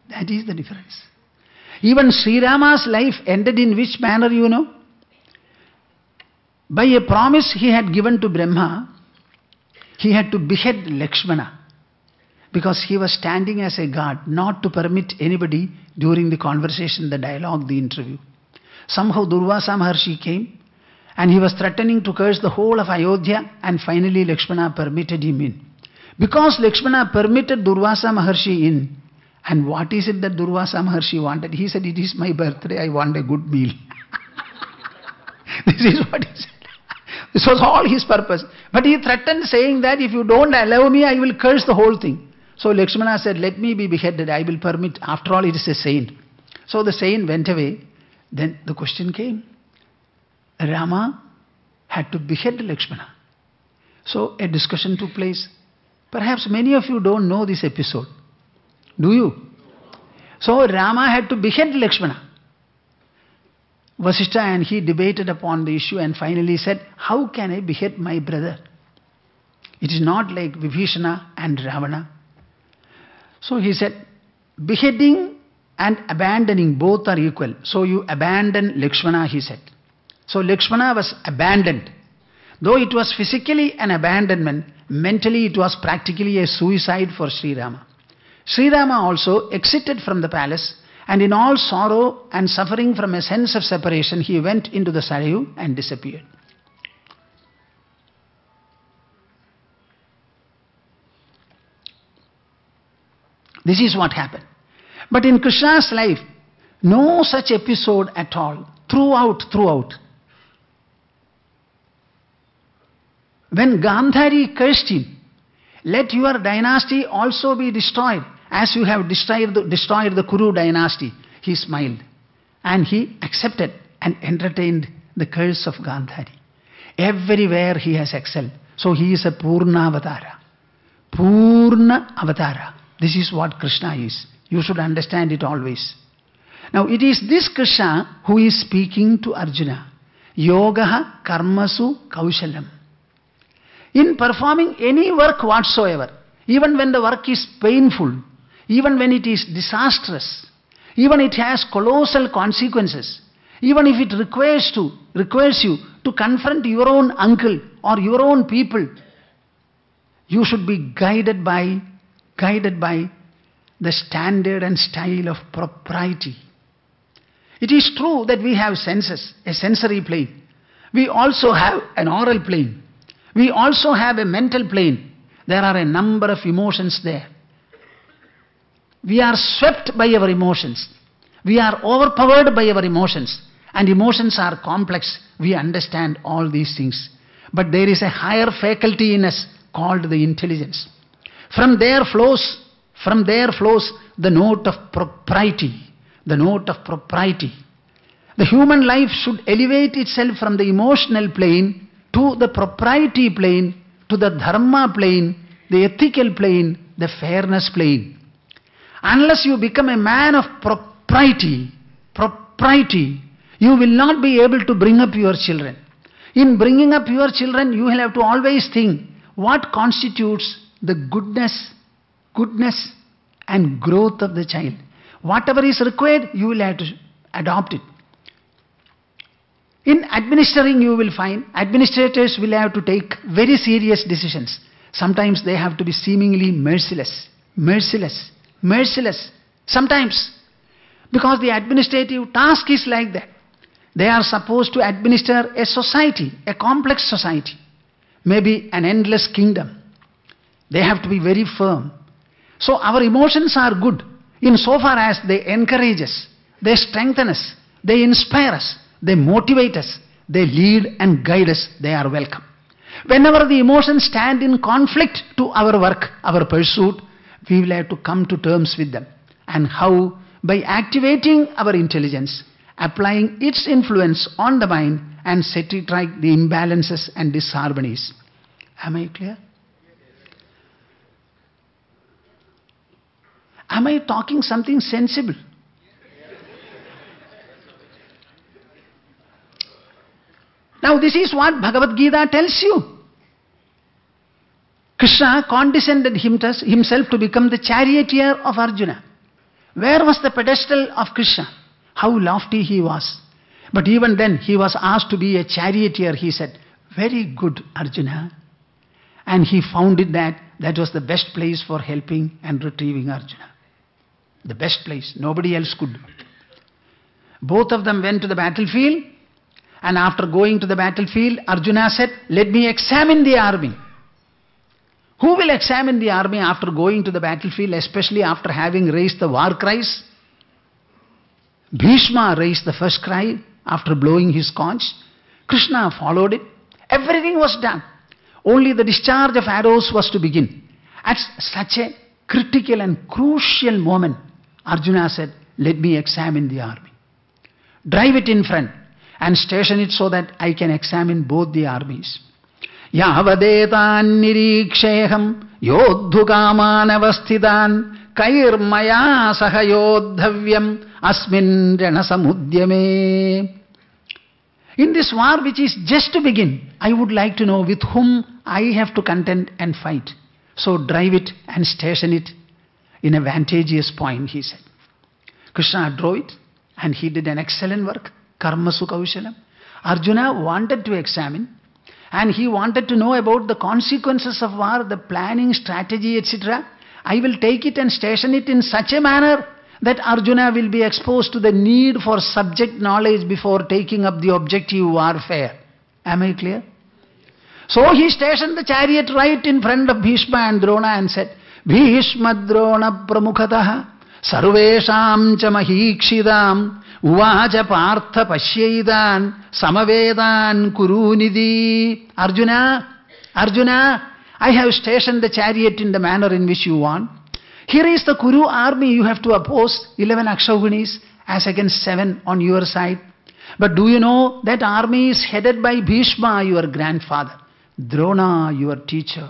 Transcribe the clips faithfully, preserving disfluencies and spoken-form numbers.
That is the difference. Even Sri Rama's life ended in which manner, you know? By a promise he had given to Brahma, he had to behead Lakshmana because he was standing as a guard not to permit anybody during the conversation, the dialogue, the interview. Somehow Durvasa Maharshi came and he was threatening to curse the whole of Ayodhya, and finally Lakshmana permitted him in. Because Lakshmana permitted Durvasa Maharshi in, and what is it that Durvasa Maharshi wanted? He said, it is my birthday, I want a good meal. This is what he said. This was all his purpose. But he threatened, saying that if you don't allow me, I will curse the whole thing. So Lakshmana said, let me be beheaded, I will permit. After all, it is a saint. So the saint went away. Then the question came. Rama had to behead Lakshmana. So a discussion took place. Perhaps many of you don't know this episode. Do you? So Rama had to behead Lakshmana. Vasishtha and he debated upon the issue and finally said, how can I behead my brother? It is not like Vibhishana and Ravana. So he said, beheading and abandoning both are equal. So you abandon Lakshmana, he said. So Lakshmana was abandoned. Though it was physically an abandonment, mentally it was practically a suicide for Sri Rama. Sri Rama also exited from the palace, and in all sorrow and suffering from a sense of separation, he went into the Sarayu and disappeared. This is what happened. But in Krishna's life, no such episode at all, throughout, throughout. When Gandhari cursed him, let your dynasty also be destroyed, as you have destroyed the, destroyed the Kuru dynasty, he smiled. And he accepted and entertained the curse of Gandhari. Everywhere he has excelled. So he is a Purna Avatara. Purna Avatara. This is what Krishna is. You should understand it always. Now it is this Krishna who is speaking to Arjuna. Yogaha karmasu kaushalam. In performing any work whatsoever, even when the work is painful, even when it is disastrous, even it has colossal consequences, even if it requires to requires you to confront your own uncle or your own people, you should be guided by guided by the standard and style of propriety. It is true that we have senses, a sensory plane. We also have an oral plane. We also have a mental plane. There are a number of emotions there. We are swept by our emotions. We are overpowered by our emotions. And emotions are complex. We understand all these things. But there is a higher faculty in us called the intelligence. From there flows, from there flows the note of propriety. The note of propriety. The human life should elevate itself from the emotional plane to the propriety plane, to the dharma plane, the ethical plane, the fairness plane. Unless you become a man of propriety, propriety, you will not be able to bring up your children. In bringing up your children, you will have to always think what constitutes the goodness, goodness and growth of the child. Whatever is required, you will have to adopt it. In administering, you will find administrators will have to take very serious decisions. Sometimes they have to be seemingly merciless, merciless, merciless. Sometimes, because the administrative task is like that. They are supposed to administer a society, a complex society, maybe an endless kingdom. They have to be very firm. So our emotions are good insofar as they encourage us, they strengthen us, they inspire us, they motivate us, they lead and guide us, they are welcome. Whenever the emotions stand in conflict to our work, our pursuit, we will have to come to terms with them. And how? By activating our intelligence, applying its influence on the mind and setting right the imbalances and disharmonies. Am I clear? Am I talking something sensible? Now this is what Bhagavad Gita tells you. Krishna condescended himself to become the charioteer of Arjuna. Where was the pedestal of Krishna? How lofty he was. But even then, he was asked to be a charioteer. He said, very good, Arjuna. And he found it that that was the best place for helping and retrieving Arjuna. The best place. Nobody else could. Both of them went to the battlefield. And after going to the battlefield, Arjuna said, let me examine the army. Who will examine the army after going to the battlefield, especially after having raised the war cries? Bhishma raised the first cry after blowing his conch. Krishna followed it. Everything was done. Only the discharge of arrows was to begin. At such a critical and crucial moment, Arjuna said, let me examine the army. Drive it in front and station it so that I can examine both the armies. Yavadetan niriksheham yodhukaman avasthitan kairmaya sahayodhavyam asmin ranasamudyame. In this war which is just to begin, I would like to know with whom I have to contend and fight. So drive it and station it in a vantageous point, he said. Krishna drove it and he did an excellent work. Karma Sukhaushalam. Arjuna wanted to examine and he wanted to know about the consequences of war, the planning, strategy, et cetera. I will take it and station it in such a manner that Arjuna will be exposed to the need for subject knowledge before taking up the objective warfare. Am I clear? So he stationed the chariot right in front of Bhishma and Drona and said, Bhishma Drona Pramukhataha Sarvesham cha mahikshidam Uvacha Partha Pashyaidan Samavedan Kurunidhi. Arjuna, Arjuna, I have stationed the chariot in the manner in which you want. Here is the Kuru army you have to oppose, eleven Akshagunis as against seven on your side. But do you know that army is headed by Bhishma, your grandfather, Drona, your teacher.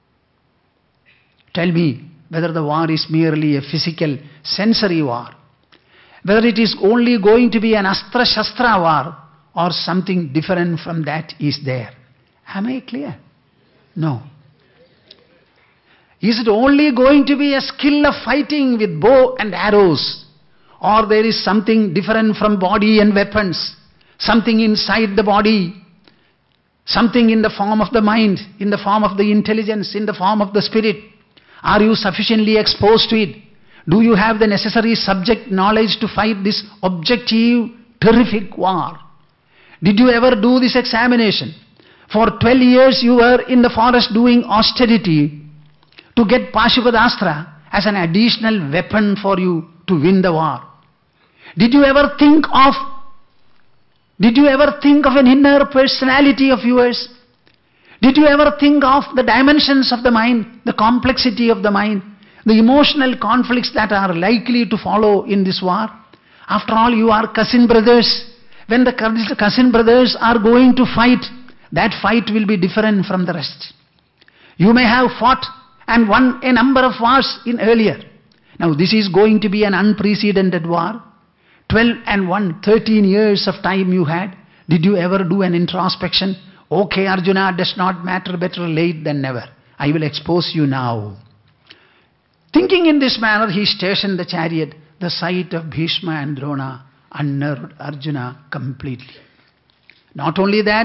Tell me whether the war is merely a physical, sensory war, whether it is only going to be an Astra-Shastra war or something different from that is there. Am I clear? No. Is it only going to be a skill of fighting with bow and arrows? Or there is something different from body and weapons? Something inside the body? Something in the form of the mind, in the form of the intelligence, in the form of the spirit? Are you sufficiently exposed to it? Do you have the necessary subject knowledge to fight this objective, terrific war? Did you ever do this examination? For twelve years you were in the forest doing austerity to get Pashupadastra as an additional weapon for you to win the war. Did you ever think of, did you ever think of an inner personality of yours? Did you ever think of the dimensions of the mind, the complexity of the mind, the emotional conflicts that are likely to follow in this war? After all, you are cousin brothers. When the cousin brothers are going to fight, that fight will be different from the rest. You may have fought and won a number of wars in earlier. Now this is going to be an unprecedented war. twelve and one, thirteen years of time you had. Did you ever do an introspection? Okay, Arjuna, does not matter, better late than never. I will expose you now. Thinking in this manner, he stationed the chariot. The sight of Bhishma and Drona unnerved Arjuna completely. Not only that,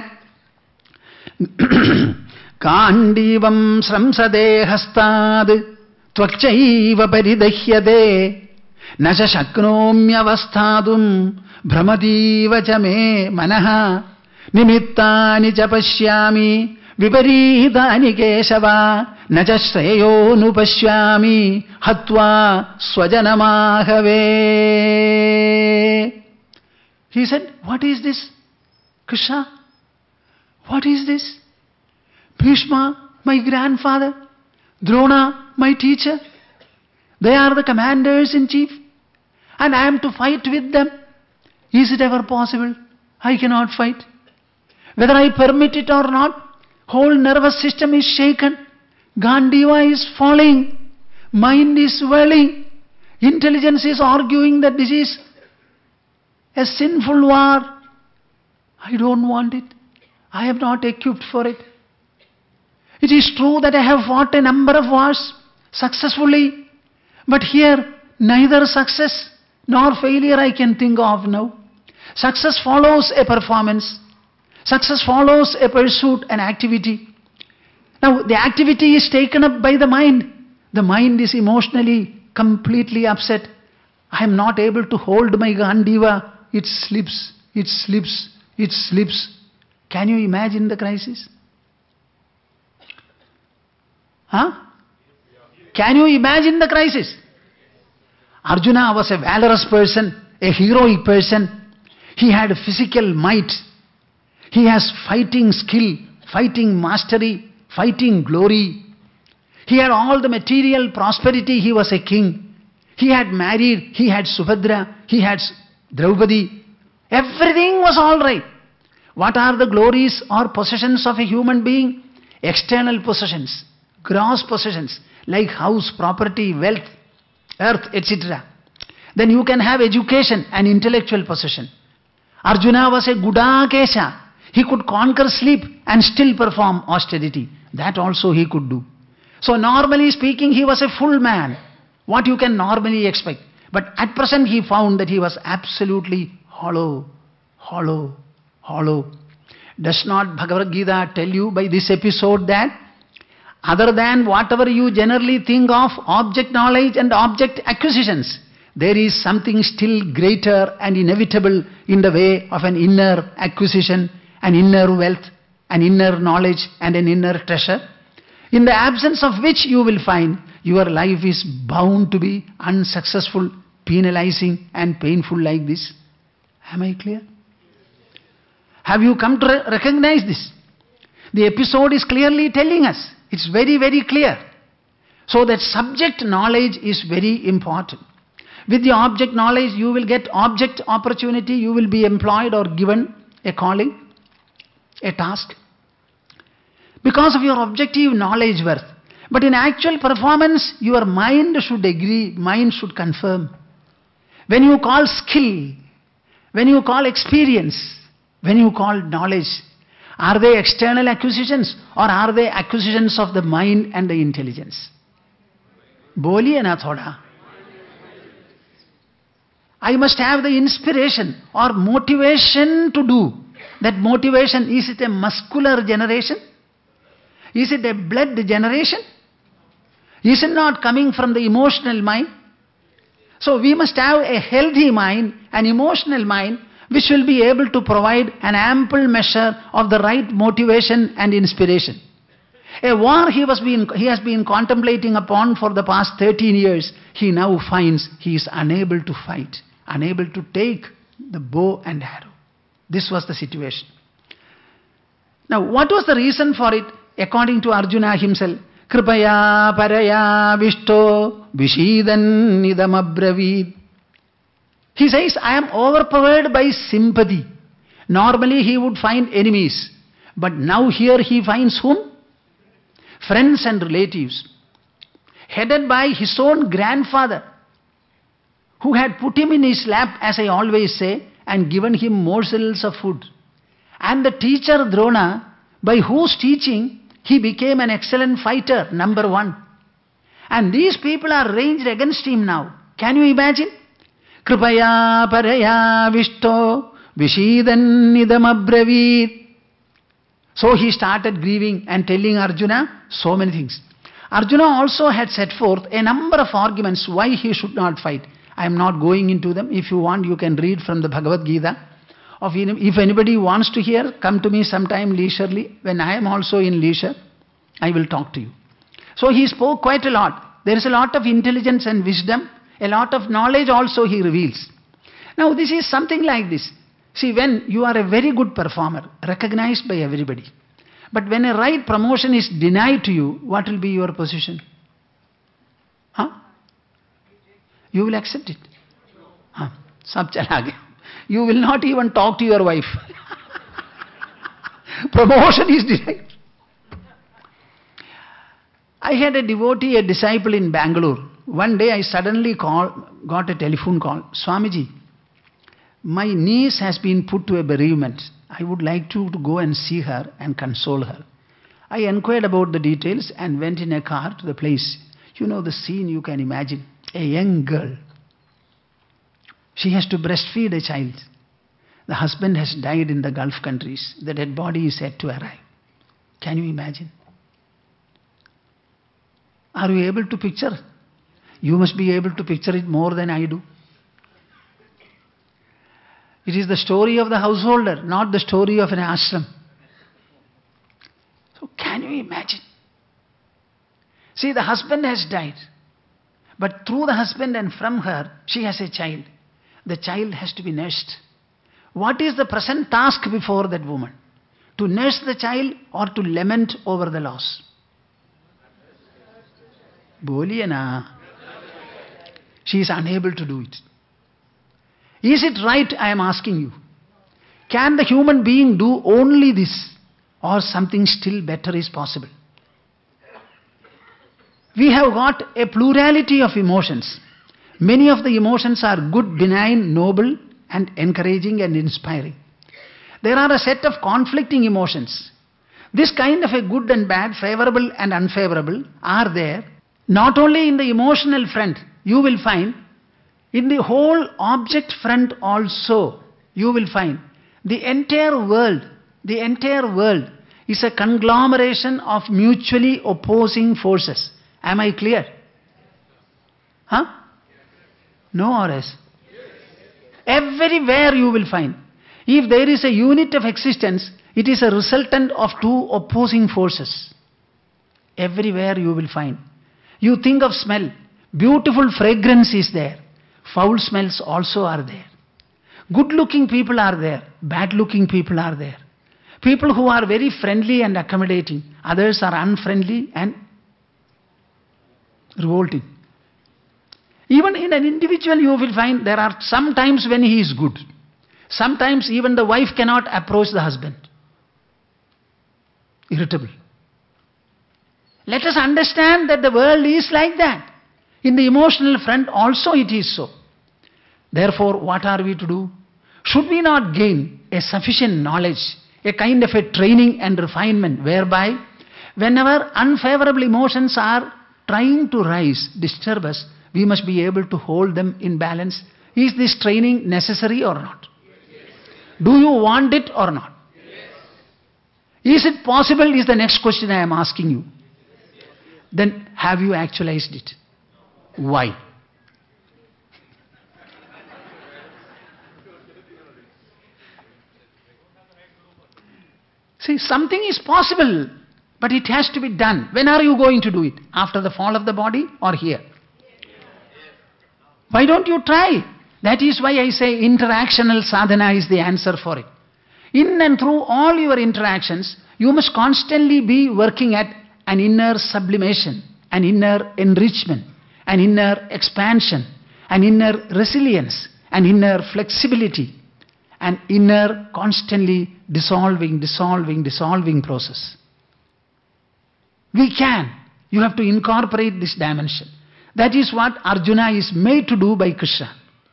Kandivam sramsade hastad tvakchaiva paridahyade nasha shaknomyavasthadum brahmadiva cha me manaha nimittani cha pashyami viparitani keshava nacha shreyo nupashyami hatva swajanamahave. He said, what is this, Krishna? What is this? Bhishma, my grandfather, Drona, my teacher, they are the commanders in chief, and I am to fight with them. Is it ever possible? I cannot fight. Whether I permit it or not, whole nervous system is shaken. Gandiva is falling. Mind is swelling. Intelligence is arguing that this is a sinful war. I don't want it. I am not equipped for it. It is true that I have fought a number of wars successfully, but here neither success nor failure I can think of now. Success follows a performance. Success follows a pursuit, an activity. Now, the activity is taken up by the mind. The mind is emotionally completely upset. I am not able to hold my Gandiva. It slips, it slips, it slips. Can you imagine the crisis? Huh? Can you imagine the crisis? Arjuna was a valorous person, a heroic person. He had physical might. He has fighting skill, fighting mastery, fighting glory. He had all the material prosperity. He was a king. He had married. He had Subhadra. He had Draupadi. Everything was all right. What are the glories or possessions of a human being? External possessions, gross possessions, like house, property, wealth, earth, et cetera. Then you can have education and intellectual possession. Arjuna was a Gudakesha. He could conquer sleep and still perform austerity. That also he could do. So normally speaking, he was a full man. What you can normally expect. But at present he found that he was absolutely hollow, hollow, hollow. Does not Bhagavad Gita tell you by this episode that other than whatever you generally think of object knowledge and object acquisitions, there is something still greater and inevitable in the way of an inner acquisition, an inner wealth, an inner knowledge and an inner treasure, in the absence of which you will find your life is bound to be unsuccessful, penalizing and painful like this. Am I clear? Have you come to re- recognize this? The episode is clearly telling us. It's very, very clear. So that subject knowledge is very important. With the object knowledge, you will get object opportunity, you will be employed or given a calling, a task, because of your objective knowledge worth. But in actual performance, your mind should agree, mind should confirm. When you call skill, when you call experience, when you call knowledge, are they external acquisitions or are they acquisitions of the mind and the intelligence? Boliye na thoda. I must have the inspiration or motivation to do. That motivation, is it a muscular generation? Is it a blood generation? Is it not coming from the emotional mind? So we must have a healthy mind, an emotional mind, which will be able to provide an ample measure of the right motivation and inspiration. A war he, was been, he has been contemplating upon for the past thirteen years, he now finds he is unable to fight, unable to take the bow and arrow. This was the situation. Now, what was the reason for it? According to Arjuna himself, Kripaya paraya vishto vishidan nidam abravid. He says, I am overpowered by sympathy. Normally he would find enemies. But now here he finds whom? Friends and relatives. Headed by his own grandfather, who had put him in his lap, as I always say, and given him morsels of food. And the teacher Drona, by whose teaching he became an excellent fighter, number one. And these people are ranged against him now. Can you imagine? Kripaya paraya vishto vishidan nidam abravid. So he started grieving and telling Arjuna so many things. Arjuna also had set forth a number of arguments why he should not fight. I am not going into them. If you want, you can read from the Bhagavad Gita. Of if anybody wants to hear, come to me sometime leisurely. When I am also in leisure, I will talk to you. So he spoke quite a lot. There is a lot of intelligence and wisdom. A lot of knowledge also he reveals. Now this is something like this. See, when you are a very good performer, recognized by everybody, but when a right promotion is denied to you, what will be your position? Huh? You will accept it. Huh? Sab chala gaya. You will not even talk to your wife. Promotion is denied. I had a devotee, a disciple in Bangalore. One day I suddenly call, got a telephone call. Swamiji, my niece has been put to a bereavement. I would like to, to go and see her and console her. I inquired about the details and went in a car to the place. You know the scene, you can imagine. A young girl, She has to breastfeed a child. The husband has died in the Gulf countries. The dead body is yet to arrive. Can you imagine? Are you able to picture? You must be able to picture it more than I do. It is the story of the householder, not the story of an ashram. So can you imagine? See, the husband has died. But through the husband and from her, she has a child. The child has to be nursed. What is the present task before that woman? To nurse the child or to lament over the loss? Boliye na. She is unable to do it. Is it right, I am asking you? Can the human being do only this, or something still better is possible? We have got a plurality of emotions. Many of the emotions are good, benign, noble, and encouraging and inspiring. There are a set of conflicting emotions. This kind of a good and bad, favorable and unfavorable are there. Not only in the emotional front, you will find, in the whole object front also, you will find the entire world, the entire world is a conglomeration of mutually opposing forces. Am I clear? Huh? No or yes? Everywhere you will find. If there is a unit of existence, it is a resultant of two opposing forces. Everywhere you will find. You think of smell. Beautiful fragrance is there. Foul smells also are there. Good looking people are there. Bad looking people are there. People who are very friendly and accommodating. Others are unfriendly and revolting. Even in an individual you will find there are some times when he is good. Sometimes even the wife cannot approach the husband. Irritable. Let us understand that the world is like that. In the emotional front also it is so. Therefore, what are we to do? Should we not gain a sufficient knowledge, a kind of a training and refinement whereby whenever unfavorable emotions are trying to rise, disturb us, we must be able to hold them in balance? Is this training necessary or not? Do you want it or not? Is it possible is the next question I am asking you. Then have you actualized it? Why? See, something is possible, but it has to be done. When are you going to do it? After the fall of the body or here? Why don't you try? That is why I say interactional sadhana is the answer for it. In and through all your interactions, you must constantly be working at an inner sublimation, an inner enrichment, an inner expansion, an inner resilience, an inner flexibility, an inner constantly dissolving, dissolving, dissolving process. We can. You have to incorporate this dimension. That is what Arjuna is made to do by Krishna.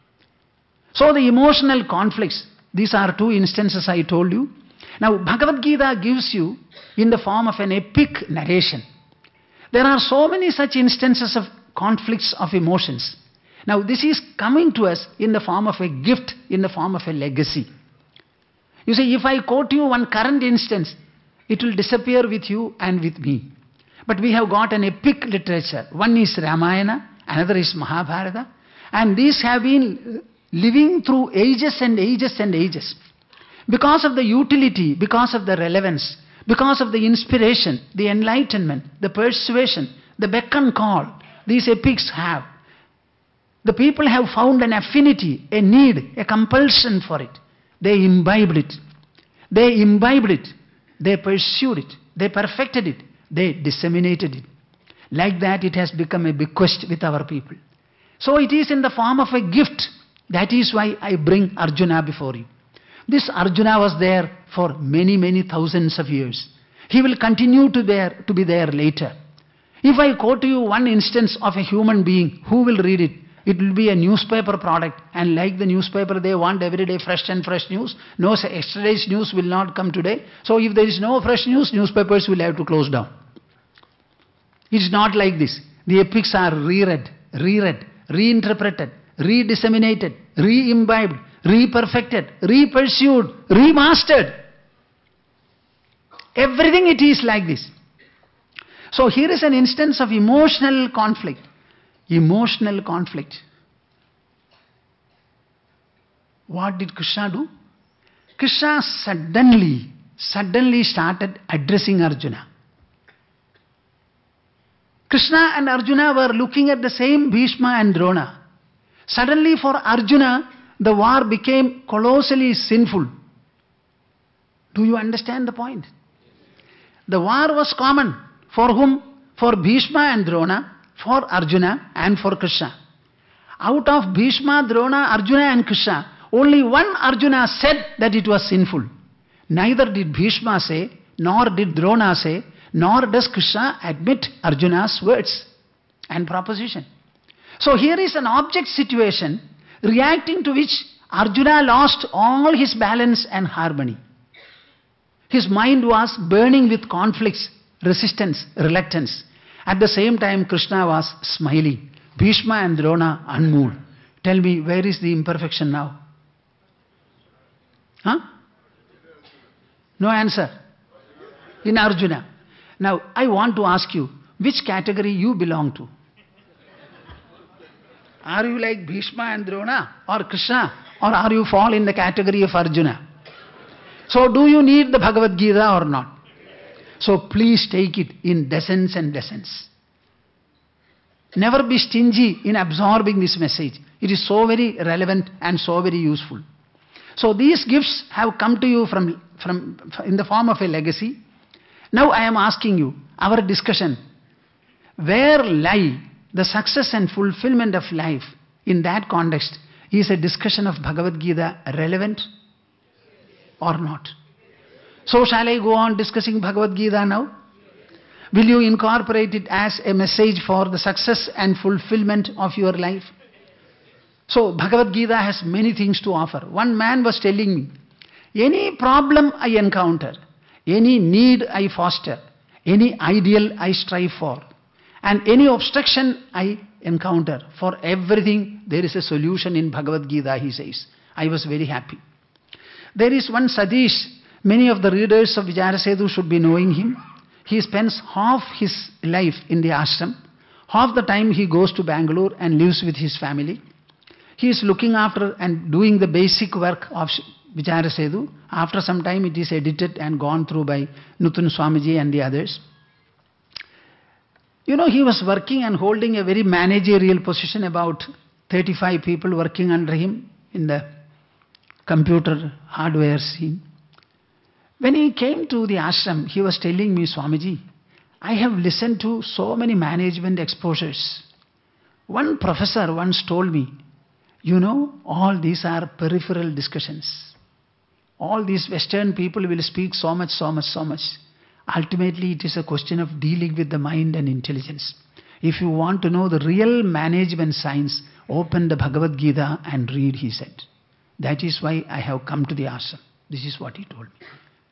So the emotional conflicts, these are two instances I told you. Now Bhagavad Gita gives you in the form of an epic narration. There are so many such instances of conflicts of emotions. Now this is coming to us in the form of a gift, in the form of a legacy. You see, if I quote you one current instance, it will disappear with you and with me. But we have got an epic literature. One is Ramayana, another is Mahabharata. And these have been living through ages and ages and ages. Because of the utility, because of the relevance, because of the inspiration, the enlightenment, the persuasion, the beck and call these epics have. The people have found an affinity, a need, a compulsion for it. They imbibed it. They imbibed it. They pursued it. They perfected it. They disseminated it. Like that it has become a bequest with our people. So it is in the form of a gift. That is why I bring Arjuna before you. This Arjuna was there for many, many thousands of years. He will continue to, there, to be there later. If I quote to you one instance of a human being, who will read it? It will be a newspaper product, and like the newspaper, they want every day fresh and fresh news. No, yesterday's news will not come today. So if there is no fresh news, newspapers will have to close down. It's not like this. The epics are reread, reread, reinterpreted, redisseminated, re-imbibed, re-perfected, re-pursued, re-mastered. Everything it is like this. So here is an instance of emotional conflict. Emotional conflict. What did Krishna do? Krishna suddenly, suddenly started addressing Arjuna. Krishna and Arjuna were looking at the same Bhishma and Drona. Suddenly for Arjuna, the war became colossally sinful. Do you understand the point? The war was common. For whom? For Bhishma and Drona, for Arjuna and for Krishna. Out of Bhishma, Drona, Arjuna and Krishna, only one Arjuna said that it was sinful. Neither did Bhishma say, nor did Drona say, nor does Krishna admit Arjuna's words and proposition. So here is an object situation reacting to which Arjuna lost all his balance and harmony. His mind was burning with conflicts, resistance, reluctance. At the same time, Krishna was smiling. Bhishma and Drona unmoved. Tell me, where is the imperfection now? Huh? No answer. In Arjuna. Now, I want to ask you, which category you belong to? Are you like Bhishma and Drona or Krishna, or are you fall in the category of Arjuna? So do you need the Bhagavad Gita or not? So please take it in dozens and dozens. Never be stingy in absorbing this message. It is so very relevant and so very useful. So these gifts have come to you from, from in the form of a legacy. Now I am asking you, our discussion, where lie the success and fulfillment of life in that context? Is a discussion of Bhagavad Gita relevant or not? So shall I go on discussing Bhagavad Gita now? Will you incorporate it as a message for the success and fulfillment of your life? So Bhagavad Gita has many things to offer. One man was telling me, any problem I encounter, any need I foster, any ideal I strive for, and any obstruction I encounter, for everything there is a solution in Bhagavad Gita, he says. I was very happy. There is one Satish, many of the readers of Vijarasetu should be knowing him. He spends half his life in the ashram. Half the time he goes to Bangalore and lives with his family. He is looking after and doing the basic work of Vijarasetu. After some time it is edited and gone through by Nutun Swamiji and the others. You know, he was working and holding a very managerial position, about thirty-five people working under him in the computer hardware scene. When he came to the ashram, he was telling me, Swamiji, I have listened to so many management exposures. One professor once told me, you know, all these are peripheral discussions. All these Western people will speak so much, so much, so much. Ultimately, it is a question of dealing with the mind and intelligence. If you want to know the real management science, open the Bhagavad Gita and read, he said. That is why I have come to the ashram. This is what he told me.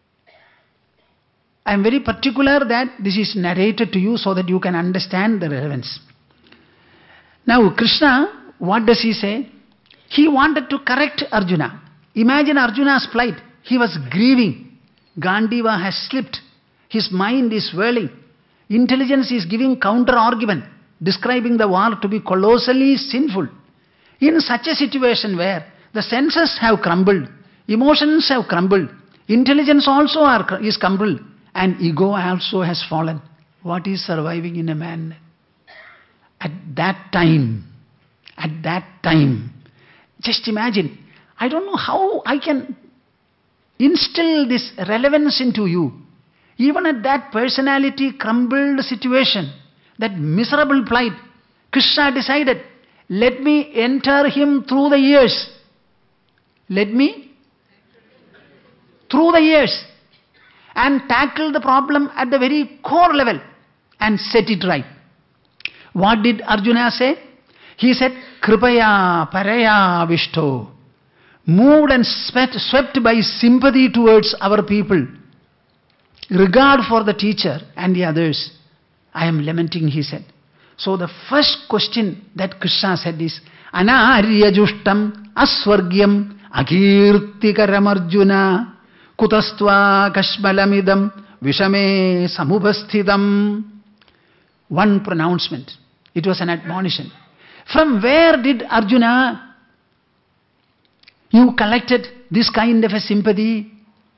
I am very particular that this is narrated to you so that you can understand the relevance. Now, Krishna, what does he say? He wanted to correct Arjuna. Imagine Arjuna's plight. He was grieving. Gandiva has slipped. His mind is whirling. Intelligence is giving counter-argument, describing the war to be colossally sinful. In such a situation where the senses have crumbled, emotions have crumbled, intelligence also are, is crumbled, and ego also has fallen. What is surviving in a man? At that time, at that time, just imagine, I don't know how I can instill this relevance into you. Even at that personality crumbled situation, that miserable plight, Krishna decided, let me enter him through the ears. Let me through the ears and tackle the problem at the very core level and set it right. What did Arjuna say? He said, Kripaya Paraya Vishto, moved and swept, swept by sympathy towards our people, regard for the teacher and the others, I am lamenting, he said. So the first question that Krishna said is, Anarya Justam aswargyam akirtikaram Arjuna kutastva kashmalamidam vishame samubhasthidam. One pronouncement. It was an admonition. From where did Arjuna, you collected this kind of a sympathy?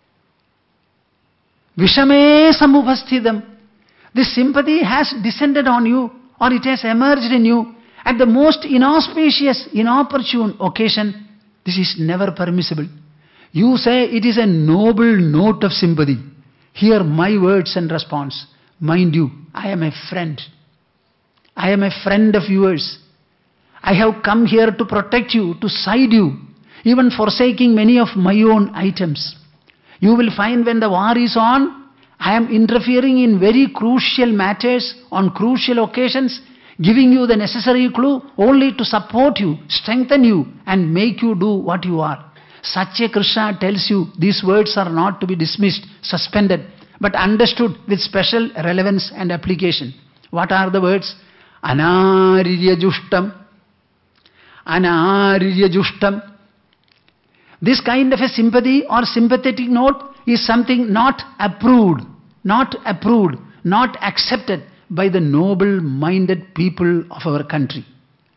Vishame samubhasthidam. This sympathy has descended on you, or it has emerged in you at the most inauspicious, inopportune occasion. This is never permissible. You say it is a noble note of sympathy. Hear my words and response. Mind you, I am a friend. I am a friend of yours. I have come here to protect you, to side you, even forsaking many of my own items. You will find when the war is on, I am interfering in very crucial matters on crucial occasions, giving you the necessary clue only to support you, strengthen you, and make you do what you are. Such a Krishna tells you these words are not to be dismissed, suspended, but understood with special relevance and application. What are the words? Anarirya Jushtam. Anarirya Jushtam. This kind of a sympathy or sympathetic note is something not approved, not approved, not accepted by the noble-minded people of our country.